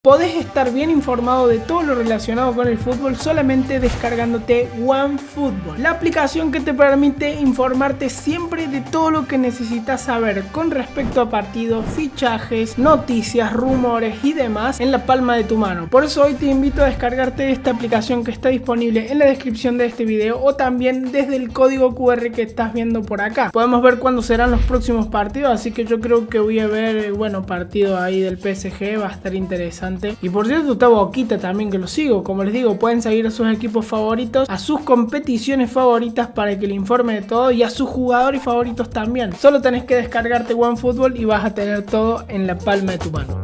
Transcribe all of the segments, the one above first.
Podés estar bien informado de todo lo relacionado con el fútbol solamente descargándote OneFootball, la aplicación que te permite informarte siempre de todo lo que necesitas saber con respecto a partidos, fichajes, noticias, rumores y demás en la palma de tu mano. Por eso hoy te invito a descargarte esta aplicación que está disponible en la descripción de este video o también desde el código QR que estás viendo por acá. Podemos ver cuándo serán los próximos partidos, así que yo creo que voy a ver, partido ahí del PSG, va a estar interesante. Y por cierto está Boquita también, que lo sigo. Como les digo, pueden seguir a sus equipos favoritos, a sus competiciones favoritas para que le informe de todo y a sus jugadores favoritos también. Solo tenés que descargarte OneFootball y vas a tener todo en la palma de tu mano.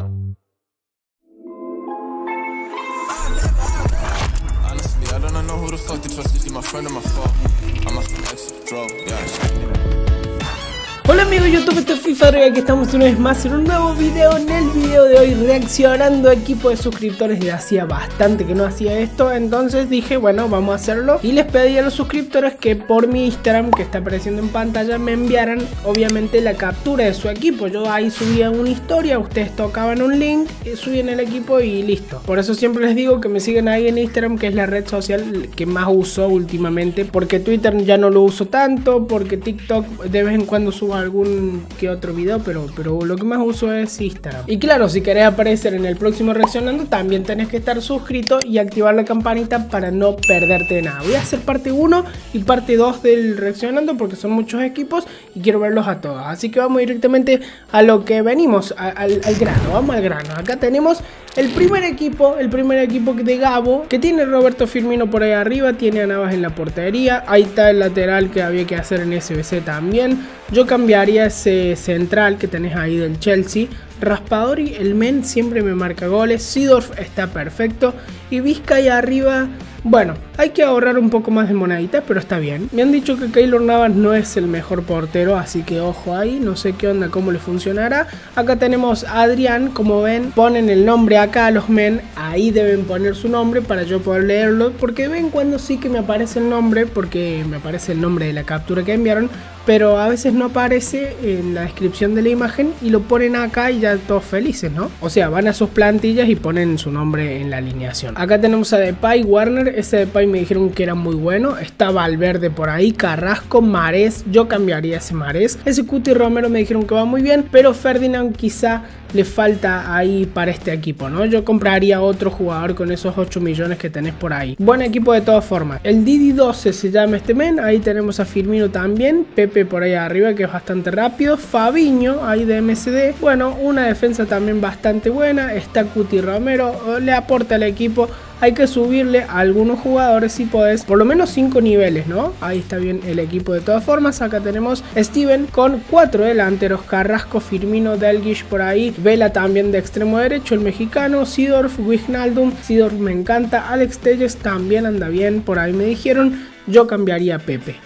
Hola amigos de YouTube, esto es FIFA y aquí estamos una vez más en un nuevo video. En el video de hoy reaccionando a equipo de suscriptores. De hacía bastante que no hacía esto, entonces dije bueno, vamos a hacerlo. Y les pedí a los suscriptores que por mi Instagram, que está apareciendo en pantalla, me enviaran obviamente la captura de su equipo. Yo ahí subía una historia, ustedes tocaban un link, subían el equipo y listo. Por eso siempre les digo que me sigan ahí en Instagram, que es la red social que más uso últimamente, porque Twitter ya no lo uso tanto, porque TikTok de vez en cuando subo algún que otro video, pero lo que más uso es Instagram. Y claro, si querés aparecer en el próximo reaccionando, también tenés que estar suscrito y activar la campanita para no perderte de nada. Voy a hacer parte 1 y parte 2 del reaccionando porque son muchos equipos y quiero verlos a todos. Así que vamos directamente a lo que venimos, al grano. Vamos al grano. Acá tenemos el primer equipo de Gabo, que tiene Roberto Firmino por ahí arriba, tiene a Navas en la portería. Ahí está el lateral que había que hacer en SBC también. Yo cambiaría ese central que tenés ahí del Chelsea. Raspadori, el men, siempre me marca goles. Seedorf está perfecto. Y Vizcay arriba, bueno, hay que ahorrar un poco más de moneditas, pero está bien. Me han dicho que Keylor Navas no es el mejor portero, así que ojo ahí, no sé qué onda, cómo le funcionará. Acá tenemos a Adrián, como ven, ponen el nombre acá a los men, ahí deben poner su nombre para yo poder leerlo, porque de vez en cuando sí que me aparece el nombre, porque me aparece el nombre de la captura que enviaron, pero a veces no aparece en la descripción de la imagen y lo ponen acá y ya todos felices, ¿no? O sea, van a sus plantillas y ponen su nombre en la alineación. Acá tenemos a Depay, Warner, ese Depay me dijeron que era muy bueno. Está Valverde por ahí, Carrasco, Marés, yo cambiaría ese Marés. Ese Cuti Romero me dijeron que va muy bien, pero Ferdinand quizá le falta ahí para este equipo, ¿no? Yo compraría otro jugador con esos 8 millones que tenés por ahí. Buen equipo de todas formas. El Didi 12 se llama este men, ahí tenemos a Firmino también, Pepe por ahí arriba que es bastante rápido, Fabiño ahí de MSD, bueno, una defensa también bastante buena, está Cuti Romero, le aporta al equipo. Hay que subirle a algunos jugadores si podés, por lo menos 5 niveles, ¿no? Ahí está bien el equipo de todas formas. Acá tenemos Steven con 4 delanteros, Carrasco, Firmino, Delguish por ahí, Vela también de extremo derecho, el mexicano, Seedorf, Wijnaldum, Seedorf me encanta, Alex Telles también anda bien, por ahí me dijeron. Yo cambiaría a Pepe,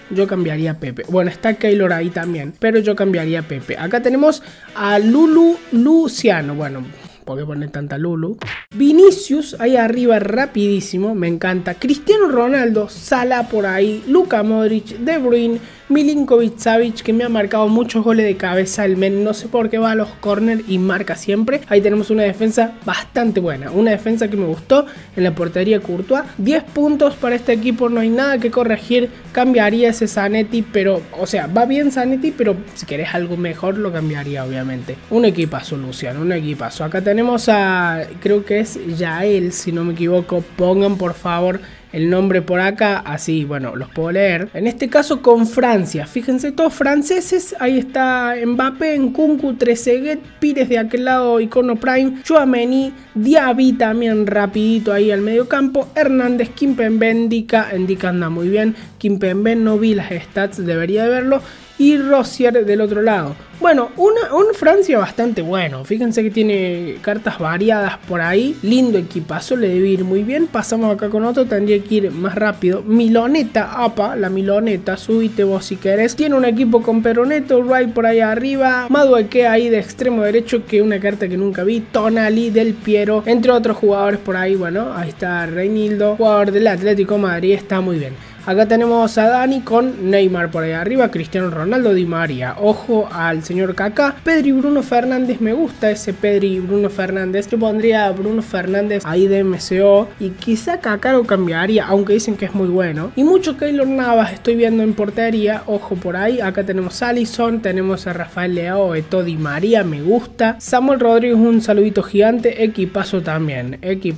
bueno, está Keylor ahí también, pero yo cambiaría a Pepe. Acá tenemos a Luciano, bueno, ¿por qué poner tanta Lulu? Vinicius ahí arriba rapidísimo, me encanta. Cristiano Ronaldo, Salah por ahí, Luka Modric, De Bruyne, Milinkovic Savic, que me ha marcado muchos goles de cabeza el men, no sé por qué va a los corners y marca siempre. Ahí tenemos una defensa bastante buena, una defensa que me gustó. En la portería Courtois, 10 puntos para este equipo, no hay nada que corregir. Cambiaría ese Zanetti, pero, o sea, va bien Zanetti, pero si querés algo mejor lo cambiaría obviamente. Un equipazo, Luciano, un equipazo. Acá tenemos a, creo que es Yael, si no me equivoco, pongan por favor el nombre por acá, así, bueno, los puedo leer. En este caso con Francia, fíjense, todos franceses. Ahí está Mbappé, Nkunku, Trezeguet, Pires de aquel lado, Icono Prime, Tchouaméni, Diaby también rapidito ahí al medio campo, Hernández, Kimpembe, Ndika anda muy bien, Kimpembe no vi las stats, debería de verlo, y Rosier del otro lado. Bueno, un Francia bastante bueno. Fíjense que tiene cartas variadas por ahí. Lindo equipazo, le debe ir muy bien. Pasamos acá con otro, tendría que ir más rápido. Miloneta, apa, la Miloneta, subite vos si querés. Tiene un equipo con Peroneto, Wright por ahí arriba, Madueque ahí de extremo derecho, que es una carta que nunca vi. Tonali, Del Piero, entre otros jugadores por ahí. Bueno, ahí está Reinildo, jugador del Atlético de Madrid, está muy bien. Acá tenemos a Dani con Neymar por ahí arriba, Cristiano Ronaldo, Di María. Ojo al señor Kaká. Pedri y Bruno Fernández, me gusta ese Pedri y Bruno Fernández. Yo pondría a Bruno Fernández ahí de MCO y quizá Kaká lo cambiaría, aunque dicen que es muy bueno. Y mucho Keylor Navas estoy viendo en portería, ojo por ahí. Acá tenemos a Alisson, tenemos a Rafael Leao, Eto'o, Di María, me gusta. Samuel Rodríguez, un saludito gigante, equipazo también.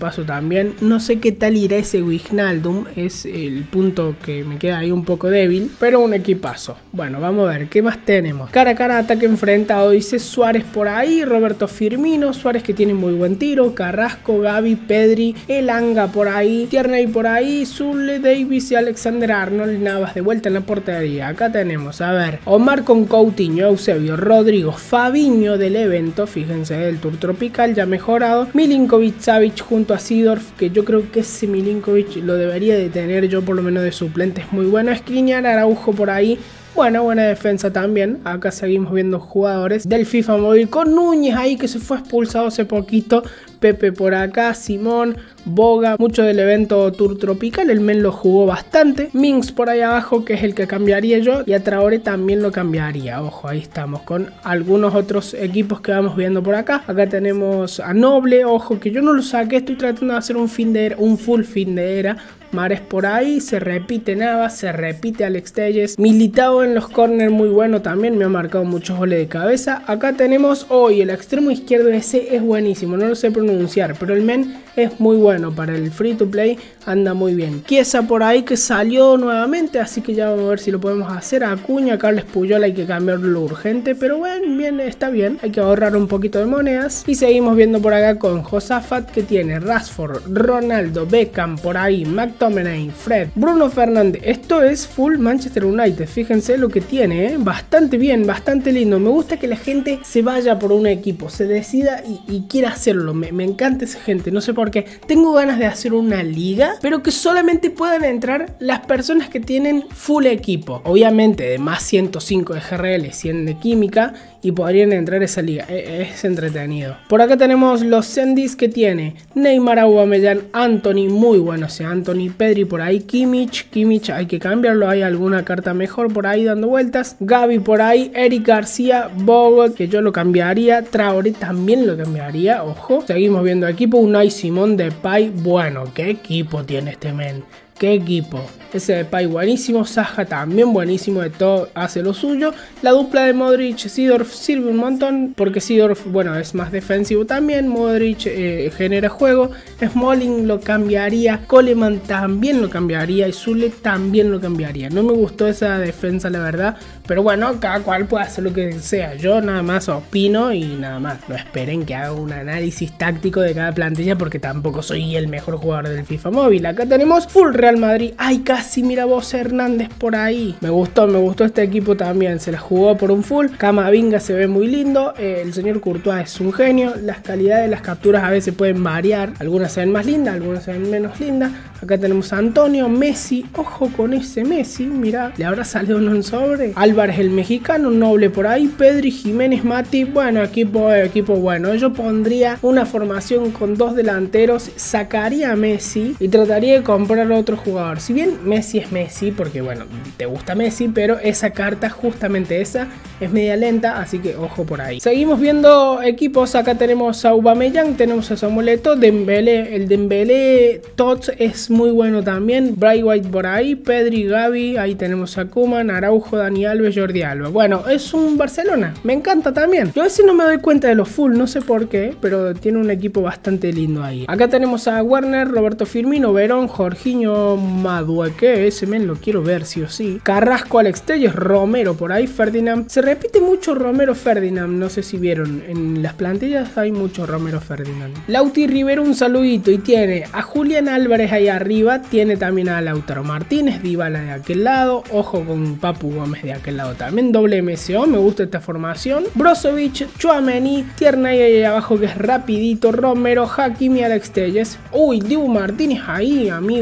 No sé qué tal irá ese Wijnaldum, es el punto que me queda ahí un poco débil, pero un equipazo. Bueno, vamos a ver, ¿qué más tenemos? Cara a cara, ataque enfrentado, dice Suárez por ahí, Roberto Firmino, Suárez que tiene muy buen tiro, Carrasco, Gavi, Pedri, Elanga por ahí, Tierney por ahí, Zule, Davis y Alexander Arnold. Navas de vuelta en la portería. Acá tenemos, a ver, Omar con Coutinho, Eusebio, Rodrigo, Fabinho del evento, fíjense, del Tour Tropical ya mejorado, Milinkovic, Savic junto a Seedorf, que yo creo que ese Milinkovic lo debería de tener yo por lo menos de suplente, es muy bueno. Skriniar, Araujo por ahí. Bueno, buena defensa también. Acá seguimos viendo jugadores del FIFA Móvil con Núñez ahí que se fue expulsado hace poquito. Pepe por acá, Simón, Boga, mucho del evento Tour Tropical, el men lo jugó bastante. Minx por ahí abajo, que es el que cambiaría yo, y a Traoré también lo cambiaría. Ojo, ahí estamos con algunos otros equipos que vamos viendo por acá. Acá tenemos a Noble, ojo que yo no lo saqué, estoy tratando de hacer un full fin de era. Mares por ahí, se repite Navas, se repite Alex Telles. Militao en los corners muy bueno también, me ha marcado muchos goles de cabeza. Acá tenemos hoy el extremo izquierdo, ese es buenísimo, no lo sé pronunciar, pero el men es muy bueno para el free to play, anda muy bien. Chiesa por ahí que salió nuevamente, así que ya vamos a ver si lo podemos hacer. Acuña, Carles Puyol hay que cambiarlo urgente, pero bueno, bien, está bien, hay que ahorrar un poquito de monedas. Y seguimos viendo por acá con Josafat que tiene Rashford, Ronaldo, Beckham por ahí, McTominay, Fred, Bruno Fernández. Esto es full Manchester United, fíjense lo que tiene, bastante bien, bastante lindo. Me gusta que la gente se vaya por un equipo, se decida y quiera hacerlo, me encanta esa gente, no sé por qué. Tengo ganas de hacer una liga, pero que solamente puedan entrar las personas que tienen full equipo. Obviamente de más 105 de GRL, 100 de química, y podrían entrar a esa liga. Es entretenido. Por acá tenemos los Sendis que tiene Neymar, Aubameyang, Anthony, muy bueno ese Anthony, Pedri por ahí, Kimmich hay que cambiarlo, hay alguna carta mejor por ahí dando vueltas, Gavi por ahí, Eric García, Bogot, que yo lo cambiaría, Traoré también lo cambiaría, ojo. Seguimos viendo equipo, Unai Simón, Depay, bueno, qué equipo tiene este men. ¿Qué equipo? Ese Depay buenísimo, Saja también buenísimo, de todo hace lo suyo. La dupla de Modric, Seedorf sirve un montón, porque Seedorf, bueno, es más defensivo también, Modric genera juego, Smalling lo cambiaría, Coleman también lo cambiaría y Zule también lo cambiaría. No me gustó esa defensa la verdad, pero bueno, cada cual puede hacer lo que sea. Yo nada más opino y nada más. No esperen que haga un análisis táctico de cada plantilla porque tampoco soy el mejor jugador del FIFA Móvil. Acá tenemos full Real Madrid. Ay, casi mira vos Hernández por ahí. Me gustó este equipo también. Se la jugó por un full. Camavinga se ve muy lindo. El señor Courtois es un genio. Las calidades de las capturas a veces pueden variar. Algunas se ven más lindas, algunas se ven menos lindas. Acá tenemos a Antonio, Messi. Ojo con ese Messi. Mira, le habrá salido uno en sobre. Álvarez el mexicano, Noble por ahí. Pedri, Jiménez, Mati. Bueno, equipo bueno. Yo pondría una formación con dos delanteros. Sacaría a Messi y trataría de comprar a otro jugador. Si bien Messi es Messi, porque bueno, te gusta Messi, pero esa carta, justamente esa, es media lenta, así que ojo por ahí. Seguimos viendo equipos. Acá tenemos a Aubameyang, tenemos a Samuel Eto'o, Dembélé, el Dembélé Tots es muy bueno también. Bright White por ahí, Pedri, Gavi, ahí tenemos a Koeman, Araujo, Dani Alves, Jordi Alba. Bueno, es un Barcelona, me encanta también. Yo a veces no me doy cuenta de los full, no sé por qué, pero tiene un equipo bastante lindo ahí. Acá tenemos a Werner, Roberto Firmino, Verón, Jorginho, Madueque, ese men lo quiero ver sí o sí. Carrasco, Alex Telles, Romero por ahí, Ferdinand. Se repite mucho Romero Ferdinand, no sé si vieron, en las plantillas hay mucho Romero Ferdinand. Lauti Rivero, un saludito, y tiene a Julián Álvarez ahí arriba, tiene también a Lautaro Martínez, Dybala de aquel lado, ojo con Papu Gómez de aquel lado también, doble MCO, me gusta esta formación. Brozovic, Tchouaméni, Tierney ahí abajo que es rapidito, Romero, Hakimi, Alex Telles. Uy, Dibu Martínez ahí, amigo.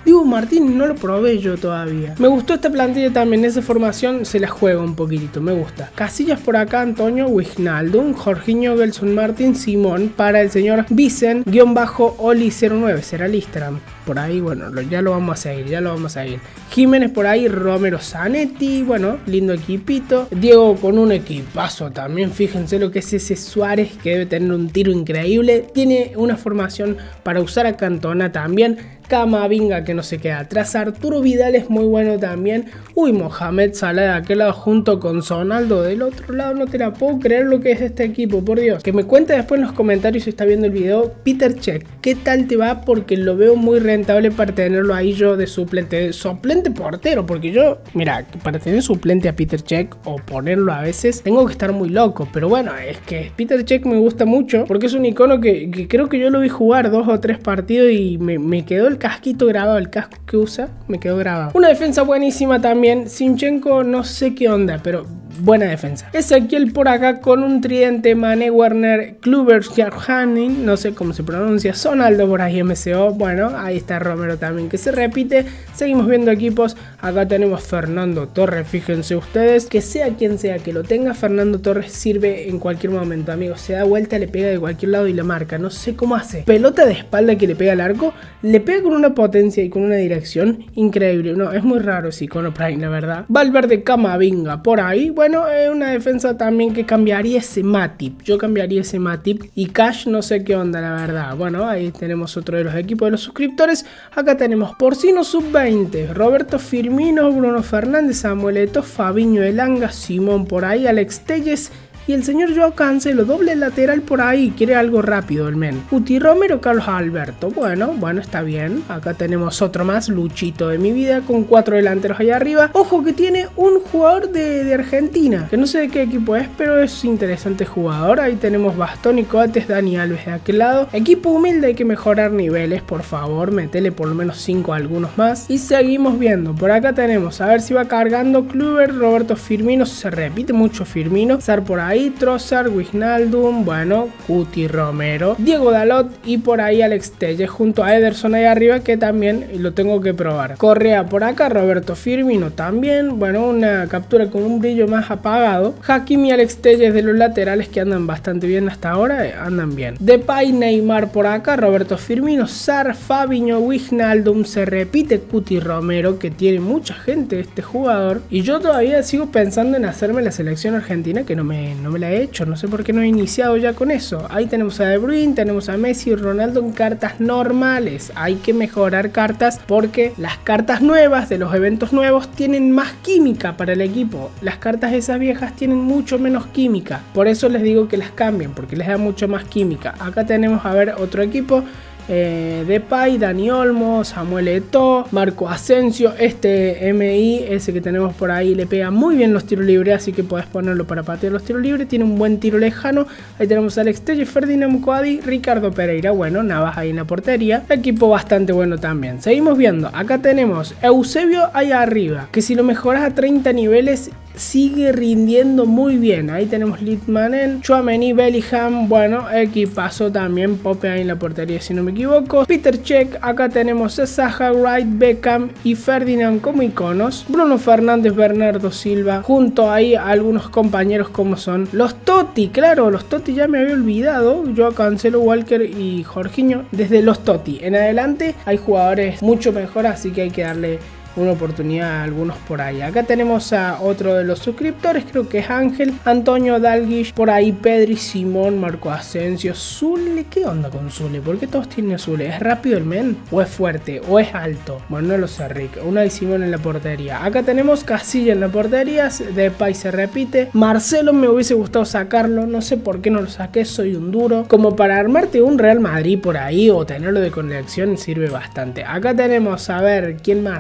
Dibu Martínez no lo probé yo todavía. Me gustó esta plantilla también, esa formación se la juego un poquitito, me gusta. Casillas por acá, Antonio, Wijnaldum, Jorginho, Gelson Martín, Simón, para el señor Vicen-Oli09, será el Instagram. Por ahí, bueno, ya lo vamos a seguir, Jiménez por ahí, Romero, Zanetti, bueno, lindo equipito. Diego con un equipazo también, fíjense lo que es ese Suárez, que debe tener un tiro increíble. Tiene una formación para usar a Cantona también. Camavinga que no se queda atrás. Arturo Vidal es muy bueno también. Uy, Mohamed Salah de aquel lado junto con Sonaldo del otro lado. No te la puedo creer lo que es este equipo, por Dios. Que me cuente después en los comentarios si está viendo el video. Peter Cech, ¿qué tal te va? Porque lo veo muy rentable para tenerlo ahí yo de suplente portero. Porque yo, mira, para tener suplente a Peter Cech o ponerlo a veces, tengo que estar muy loco. Pero bueno, es que Peter Cech me gusta mucho porque es un icono que creo que yo lo vi jugar 2 o 3 partidos y me quedó el casquito grabado, el casco que usa, me quedó grabado. Una defensa buenísima también. Zinchenko no sé qué onda, pero buena defensa. Ezequiel por acá con un tridente, Mané, Werner, Kluivert, Jarhanin, no sé cómo se pronuncia, Sonaldo por ahí, MCO, bueno, ahí está Romero también que se repite. Seguimos viendo equipos, acá tenemos Fernando Torres, fíjense ustedes, que sea quien sea que lo tenga, Fernando Torres sirve en cualquier momento, amigos, se da vuelta, le pega de cualquier lado y la marca, no sé cómo hace. Pelota de espalda que le pega al arco, le pega con una potencia y con una dirección increíble, no, es muy raro ese icono Prime, la verdad. Valverde, Camavinga por ahí, bueno, es una defensa también que cambiaría ese Matip. Yo cambiaría ese Matip. Y Cash no sé qué onda, la verdad. Bueno, ahí tenemos otro de los equipos de los suscriptores. Acá tenemos Porcino Sub-20, Roberto Firmino, Bruno Fernández, Samuel Eto'o, Fabinho Elanga, Simón por ahí, Alex Telles. Y el señor Joao Cancelo, doble lateral por ahí, quiere algo rápido el men. Guti Romero, Carlos Alberto, bueno, está bien. Acá tenemos otro más, Luchito de mi vida, con 4 delanteros allá arriba. Ojo que tiene un jugador de Argentina, que no sé de qué equipo es, pero es interesante jugador. Ahí tenemos Bastón y Coates, Dani Alves de aquel lado. Equipo humilde, hay que mejorar niveles, por favor, metele por lo menos 5 a algunos más. Y seguimos viendo, por acá tenemos, a ver si va cargando Kluivert, Roberto Firmino, se repite mucho Firmino, Sar por ahí. Trossard, Wijnaldum, bueno, Guti Romero, Diego Dalot y por ahí Alex Telles junto a Ederson ahí arriba que también lo tengo que probar. Correa por acá, Roberto Firmino también, bueno, una captura con un brillo más apagado. Hakimi y Alex Telles de los laterales que andan bastante bien hasta ahora, andan bien. Depay, Neymar por acá, Roberto Firmino, Sar, Fabinho, Wijnaldum, se repite Guti Romero que tiene mucha gente este jugador y yo todavía sigo pensando en hacerme la selección argentina que no me la he hecho, no sé por qué no he iniciado ya con eso. Ahí tenemos a De Bruyne, tenemos a Messi y Ronaldo en cartas normales. Hay que mejorar cartas porque las cartas nuevas de los eventos nuevos tienen más química para el equipo. Las cartas esas viejas tienen mucho menos química. Por eso les digo que las cambien, porque les da mucho más química. Acá tenemos a ver otro equipo. Depay, Dani Olmo, Samuel Eto'o, Marco Asensio, este MI, ese que tenemos por ahí, le pega muy bien los tiros libres, así que podés ponerlo para patear los tiros libres, tiene un buen tiro lejano. Ahí tenemos a Alex Telles, Ferdinand Coadi, Ricardo Pereira, bueno, Navas ahí en la portería, equipo bastante bueno también. Seguimos viendo, acá tenemos Eusebio ahí arriba, que si lo mejoras a 30 niveles sigue rindiendo muy bien. Ahí tenemos Litmanen, Tchouaméni, Bellingham, bueno, equipazo también, Pope ahí en la portería si no me equivoco. Peter Cech, acá tenemos a Zaha, Wright, Beckham y Ferdinand como iconos. Bruno Fernández, Bernardo Silva, junto ahí a algunos compañeros como son los Totti, claro, los Totti ya me había olvidado, yo Cancelo, Walker y Jorginho, desde los Totti en adelante hay jugadores mucho mejor, así que hay que darle una oportunidad a algunos por ahí. Acá tenemos a otro de los suscriptores, creo que es Ángel, Antonio Dalguish, por ahí Pedri, Simón, Marco Asensio, Zule. ¿Qué onda con Zule? ¿Por qué todos tienen Zule? ¿Es rápido el men? ¿O es fuerte? ¿O es alto? Bueno, no lo sé, Rick. Una de Simón en la portería. Acá tenemos Casilla en la portería, Depay se repite. Marcelo me hubiese gustado sacarlo, no sé por qué no lo saqué, soy un duro. Como para armarte un Real Madrid por ahí o tenerlo de conexión sirve bastante. Acá tenemos, a ver, ¿quién más?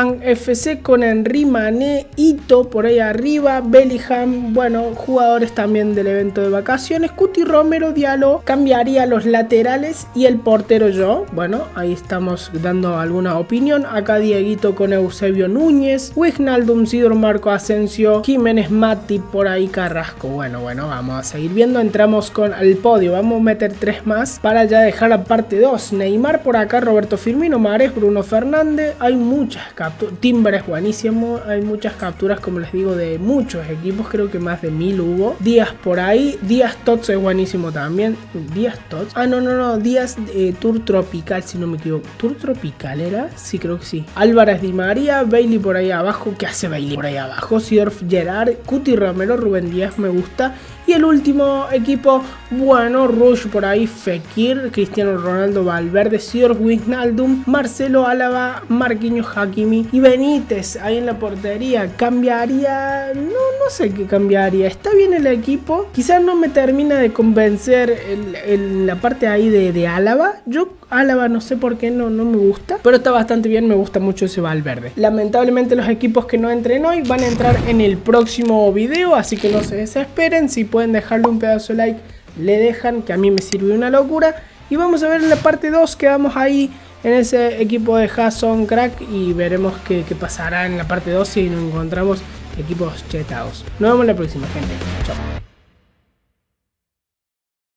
Tottenham FC con Henry, Mané, Ito por ahí arriba, Bellingham, bueno, jugadores también del evento de vacaciones. Cuti, Romero, Diallo, cambiaría los laterales y el portero yo. Bueno, ahí estamos dando alguna opinión. Acá Dieguito con Eusebio Núñez, Wijnaldum, Sidor, Marco Asensio, Jiménez, Mati, por ahí Carrasco. Bueno, vamos a seguir viendo. Entramos con el podio, vamos a meter 3 más para ya dejar la parte 2. Neymar por acá, Roberto Firmino, Mahrez, Bruno Fernández. Hay muchas capturas, Timber es buenísimo, hay muchas capturas como les digo de muchos equipos, creo que más de 1000 hubo. Díaz por ahí, Díaz Tots es buenísimo también. Díaz Tots, no, Díaz Tour Tropical si no me equivoco. ¿Tour Tropical era? Sí, creo que sí. Álvarez, Di María, Bailey por ahí abajo. ¿Qué hace Bailey por ahí abajo? Sidorf, Gerard, Cuti, Romero, Rubén Díaz me gusta. Y el último equipo, bueno, Rush por ahí, Fekir, Cristiano Ronaldo, Valverde, Sidorf, Wijnaldum, Marcelo, Álava, Marquinhos, Hakimi y Benítez ahí en la portería. Cambiaría, no sé qué cambiaría. Está bien el equipo, quizás no me termina de convencer la parte ahí de Álava. Yo Álava no sé por qué no me gusta, pero está bastante bien, me gusta mucho ese Valverde. Lamentablemente los equipos que no entren hoy van a entrar en el próximo video, así que no se desesperen. Si pueden dejarle un pedazo de like, le dejan, que a mí me sirve una locura. Y vamos a ver en la parte 2, quedamos ahí en ese equipo de Jason Crack y veremos qué pasará en la parte 2 si nos encontramos equipos chetados. Nos vemos en la próxima, gente. Chao.